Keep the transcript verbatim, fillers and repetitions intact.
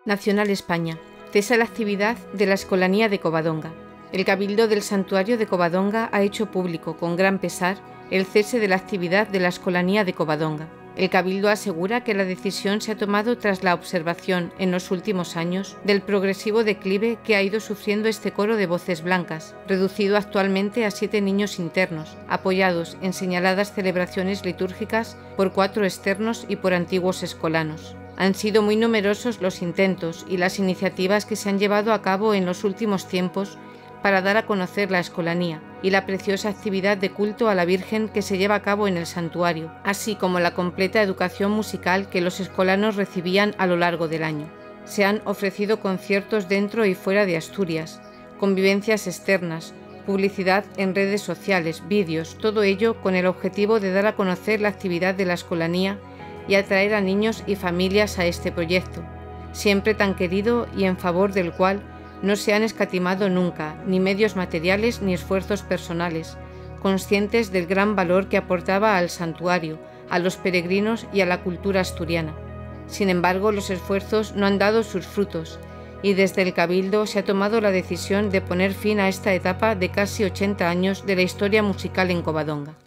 Nacional España. Cesa la actividad de la Escolanía de Covadonga. El Cabildo del Santuario de Covadonga ha hecho público, con gran pesar, el cese de la actividad de la Escolanía de Covadonga. El Cabildo asegura que la decisión se ha tomado tras la observación, en los últimos años, del progresivo declive que ha ido sufriendo este coro de voces blancas, reducido actualmente a siete niños internos, apoyados en señaladas celebraciones litúrgicas por cuatro externos y por antiguos escolanos. Han sido muy numerosos los intentos y las iniciativas que se han llevado a cabo en los últimos tiempos para dar a conocer la escolanía y la preciosa actividad de culto a la Virgen que se lleva a cabo en el santuario, así como la completa educación musical que los escolanos recibían a lo largo del año. Se han ofrecido conciertos dentro y fuera de Asturias, convivencias externas, publicidad en redes sociales, vídeos, todo ello con el objetivo de dar a conocer la actividad de la escolanía y atraer a niños y familias a este proyecto, siempre tan querido y en favor del cual no se han escatimado nunca ni medios materiales ni esfuerzos personales, conscientes del gran valor que aportaba al santuario, a los peregrinos y a la cultura asturiana. Sin embargo, los esfuerzos no han dado sus frutos y desde el Cabildo se ha tomado la decisión de poner fin a esta etapa de casi ochenta años de la historia musical en Covadonga.